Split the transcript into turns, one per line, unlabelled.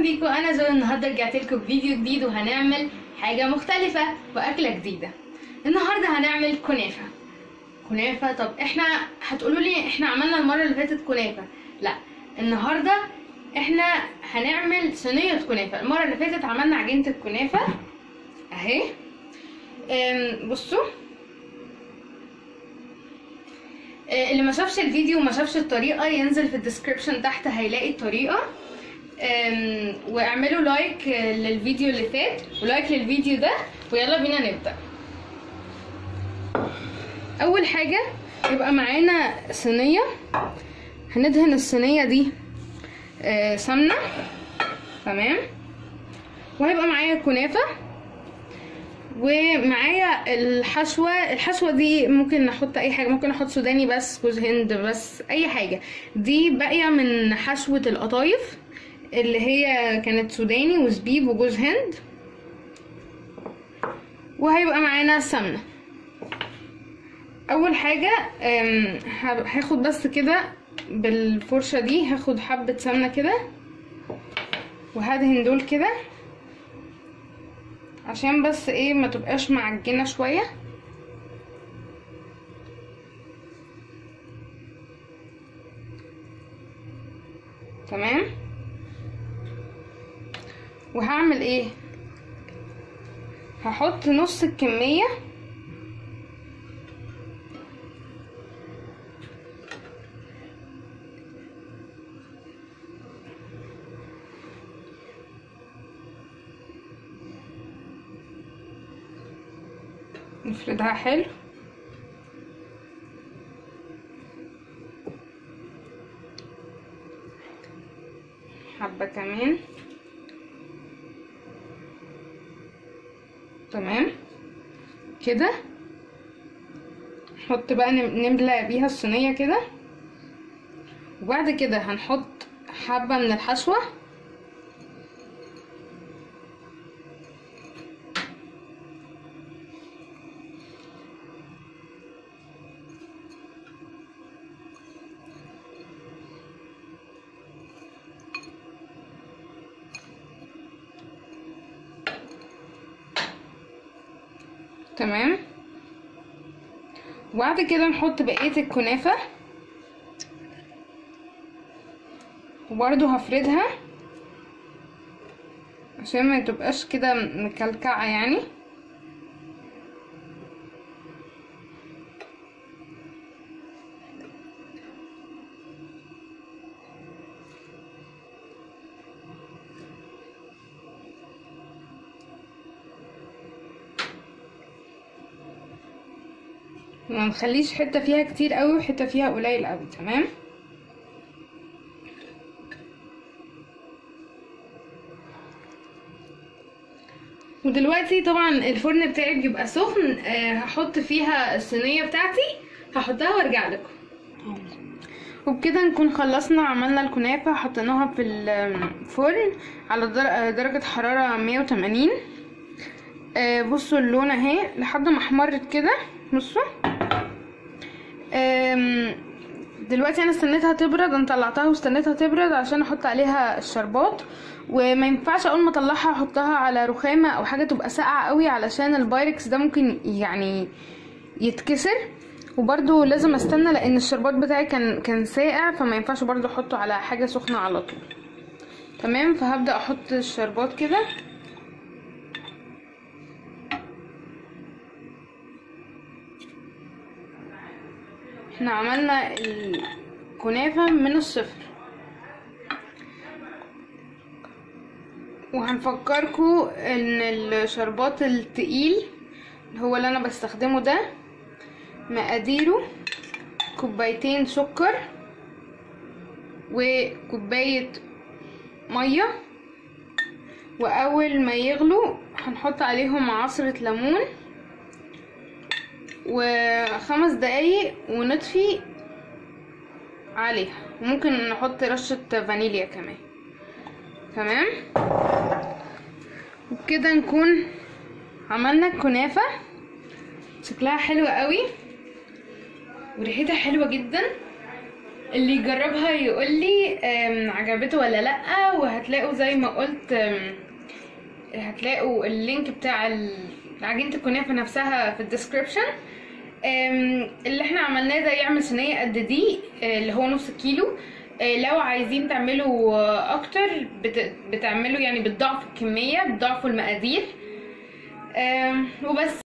بيكم. انا جو النهارده رجعت لكم بفيديو جديد وهنعمل حاجه مختلفه واكله جديده. النهارده هنعمل كنافه. طب احنا هتقولوا لي احنا عملنا المره اللي فاتت كنافه. لا، النهارده احنا هنعمل صينيه كنافه. المره اللي فاتت عملنا عجينه الكنافه اهي. بصوا، اللي ما شافش الفيديو وما شافش الطريقه ينزل في الديسكريبشن تحت هيلاقي الطريقه. واعملوا لايك للفيديو اللي فات ولايك للفيديو ده، ويلا بينا نبدا. اول حاجه يبقى معانا صينيه، هندهن الصينيه دي سمنه، تمام. وهيبقى معايا كنافه، ومعايا الحشوه دي ممكن نحط اي حاجه، ممكن نحط سوداني بس، جوز هند بس، اي حاجه. دي باقيه من حشوه القطايف اللي هي كانت سوداني وزبيب وجوز هند. وهيبقى معانا سمنه. اول حاجه هاخد بس كده بالفرشه دي، هاخد حبه سمنه كده وهدهن دول كده عشان بس ايه ما تبقاش معجنه شويه. تمام. وهعمل ايه، هحط نص الكميه نفردها حلو. حبة كمان، تمام كده. نحط بقى نملى بيها الصينية كده، وبعد كده هنحط حبة من الحشوة تمام. وبعد كده نحط بقية الكنافة، وبرضو هفردها عشان ما تبقاش كده مكلكعة يعني. ما نخليش حته فيها كتير قوي وحته فيها قليل قوي، تمام. ودلوقتي طبعا الفرن بتاعي بيبقى سخن، هحط فيها الصينيه بتاعتي، هحطها وارجع لكم. وبكده نكون خلصنا، عملنا الكنافه حطيناها في الفرن على درجه حراره 180. بصوا اللون اهي لحد ما احمرت كده، بصوا. دلوقتي انا استنيتها تبرد، انا طلعتها واستنيتها تبرد عشان احط عليها الشربات. وما ينفعش اول ما اطلعها احطها على رخامه او حاجه تبقى ساقعه قوي، علشان البايركس ده ممكن يعني يتكسر. وبرده لازم استنى لان الشربات بتاعي كان ساقع، فما ينفعش برده احطه على حاجه سخنه على طول. تمام. فهبدا احط الشربات كده. احنا عملنا الكنافة من الصفر، وهنفكركم ان الشربات التقيل هو اللي انا بستخدمه ده مقاديره 2 سكر وكوباية مية، واول ما يغلوا هنحط عليهم عصرة ليمون و5 دقايق ونطفي عليها، وممكن نحط رشة فانيليا كمان. تمام. وبكده نكون عملنا الكنافة. شكلها حلو قوي وريحتها حلوة جدا. اللي يجربها يقولي عجبته ولا لا. وهتلاقوا زي ما قلت هتلاقوا اللينك بتاع عجينة الكنافة نفسها في الديسكريبشن. اللي احنا عملناه ده يعمل صينية قد دي اللي هو نص كيلو. لو عايزين تعملوا اكتر بتعملوا يعني بتضاعفوا الكمية، بتضاعفوا المقادير وبس.